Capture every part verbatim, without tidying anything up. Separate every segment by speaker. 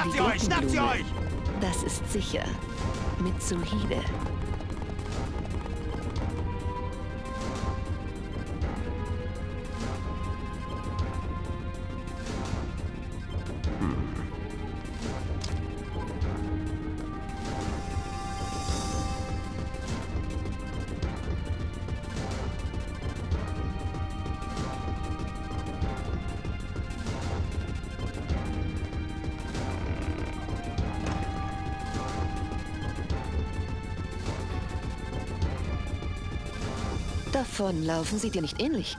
Speaker 1: Schnappt sie euch! Schnappt sie euch!
Speaker 2: Das ist sicher. Mitsuhide. Davonlaufen sieht dir nicht ähnlich.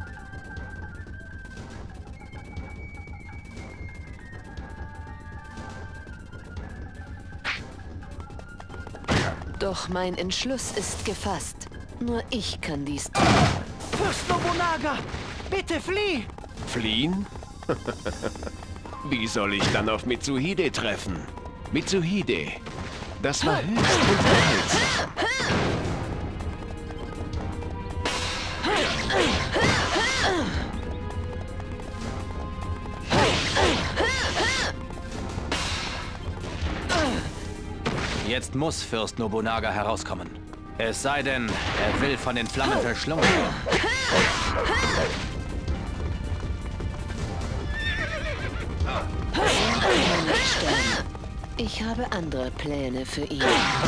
Speaker 2: Doch mein Entschluss ist gefasst. Nur ich kann dies tun.
Speaker 3: Fürst Nobunaga! Bitte flieh!
Speaker 4: Fliehen? Wie soll ich dann auf Mitsuhide treffen? Mitsuhide, das war höchst unterhaltsam.
Speaker 3: Jetzt muss Fürst Nobunaga herauskommen. Es sei denn, er will von den Flammen verschlungen werden.
Speaker 2: Ich habe andere Pläne für ihn.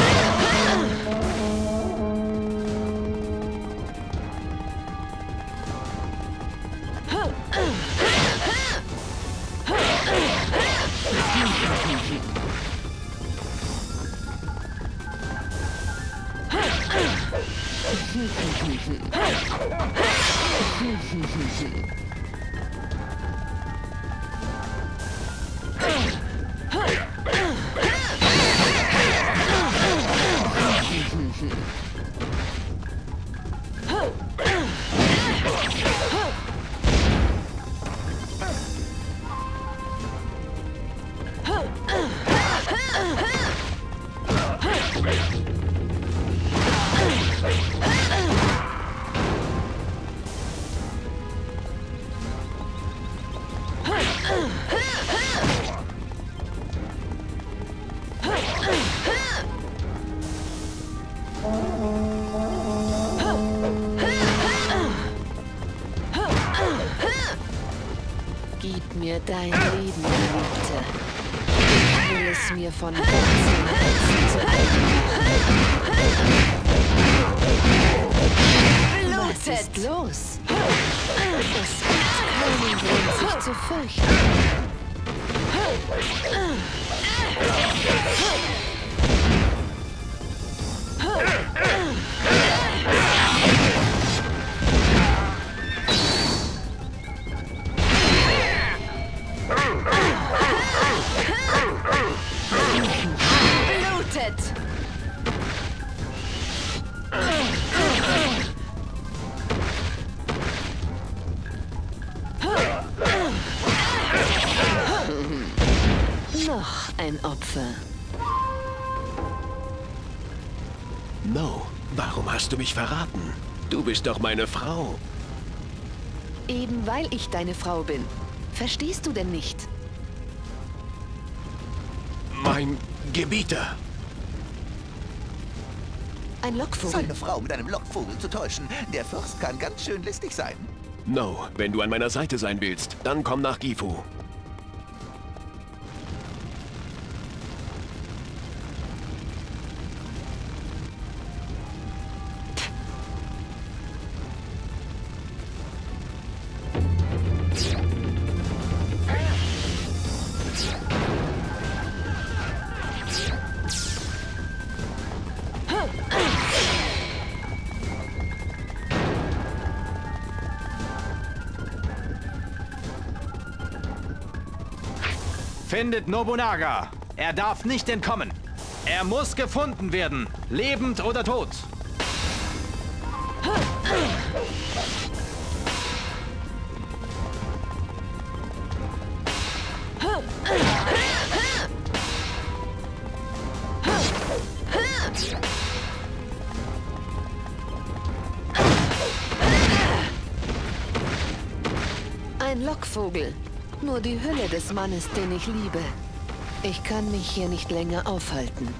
Speaker 2: Gib mir dein Leben, Geliebte. Ich will es mir von ganzem Herzen zu eigen machen. Was ist los? Es gibt keinen Grund, sich zu fürchten. Blutet! Noch ein Opfer.
Speaker 4: No, warum hast du mich verraten? Du bist doch meine Frau.
Speaker 2: Eben weil ich deine Frau bin. Verstehst du denn nicht?
Speaker 4: Mein Gebieter.
Speaker 2: Ein Lockvogel.
Speaker 5: Seine Frau mit einem Lockvogel zu täuschen. Der Fürst kann ganz schön listig sein.
Speaker 4: No, wenn du an meiner Seite sein willst, dann komm nach Gifu.
Speaker 3: Findet Nobunaga. Er darf nicht entkommen. Er muss gefunden werden, lebend oder tot.
Speaker 2: Ein Lockvogel. Nur die Hülle des Mannes, den ich liebe. Ich kann mich hier nicht länger aufhalten.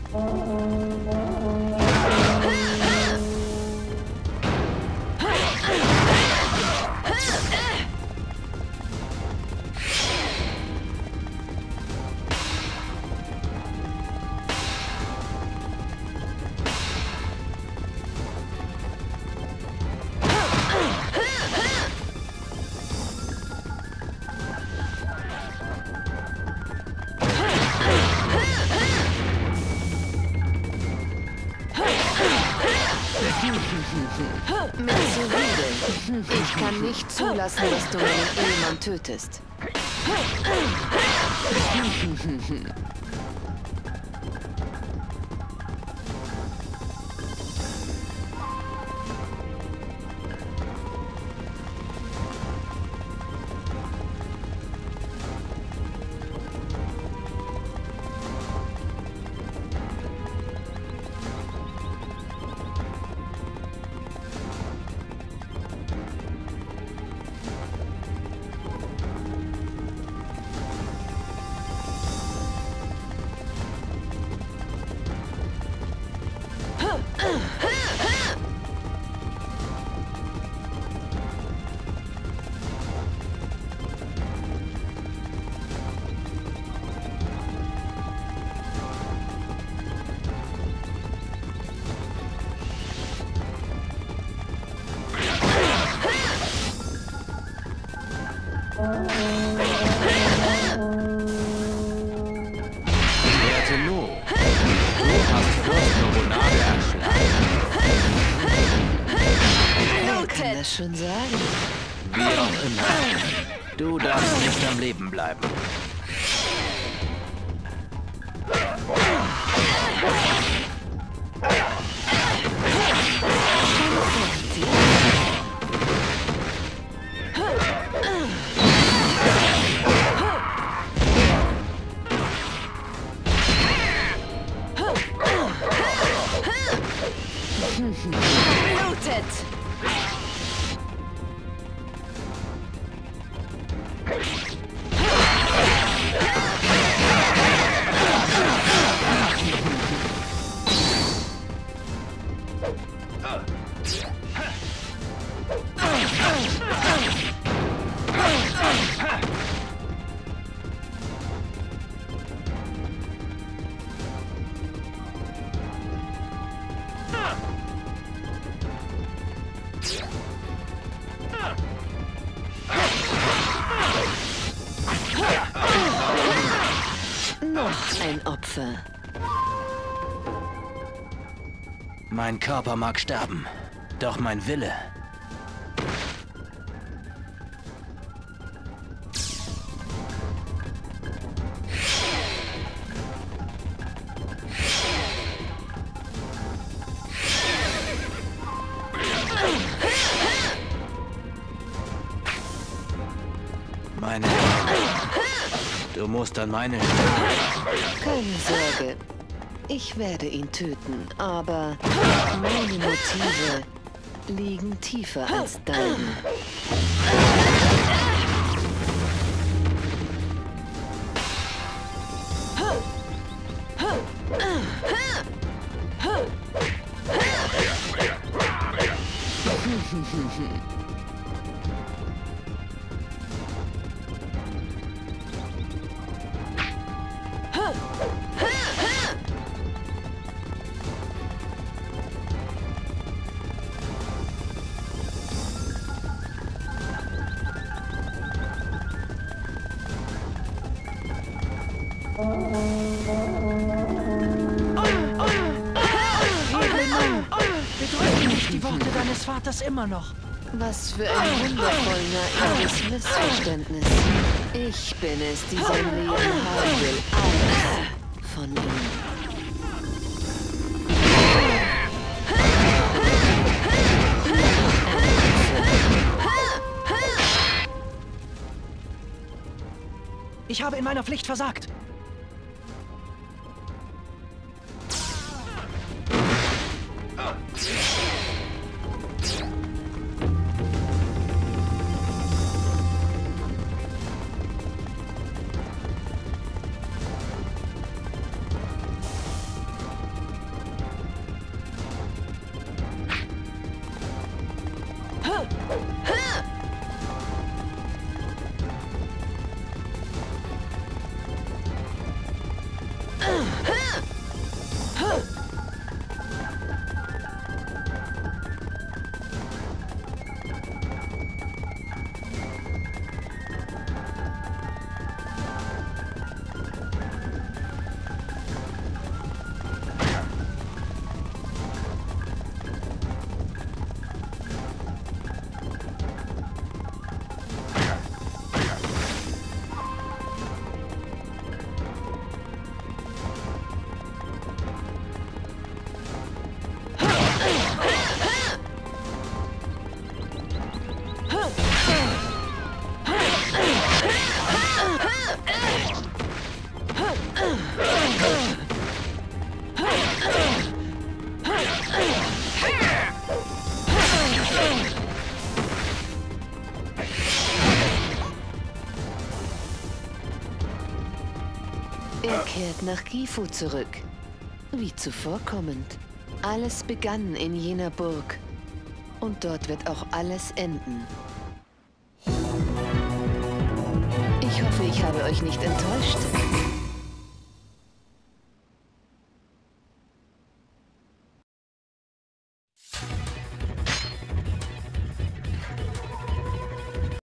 Speaker 2: Mir zuwider. Ich kann nicht zulassen, dass du meinen Ehemann tötest.
Speaker 3: Werte Lu, du hast Fürst Nobunaga erschlagen.
Speaker 2: Wer kann das schon sagen?
Speaker 3: Wie auch immer. Du darfst nicht am Leben bleiben.
Speaker 2: Blutet! Noch ein Opfer.
Speaker 3: Mein Körper mag sterben, doch mein Wille. Meine... Du musst an meine Stelle.
Speaker 2: Keine Sorge. Ich werde ihn töten, aber meine Motive liegen tiefer als deine.
Speaker 1: Bedrücke nicht die Worte deines Vaters immer noch.
Speaker 2: Was für ein wundervoll naives Missverständnis. Ich bin es, die sein Leben haben will. Alles von ihm.
Speaker 1: Ich habe in meiner Pflicht versagt.
Speaker 2: kehrt nach Gifu zurück. Wie zuvorkommend. Alles begann in jener Burg. Und dort wird auch alles enden. Ich hoffe, ich habe euch nicht enttäuscht.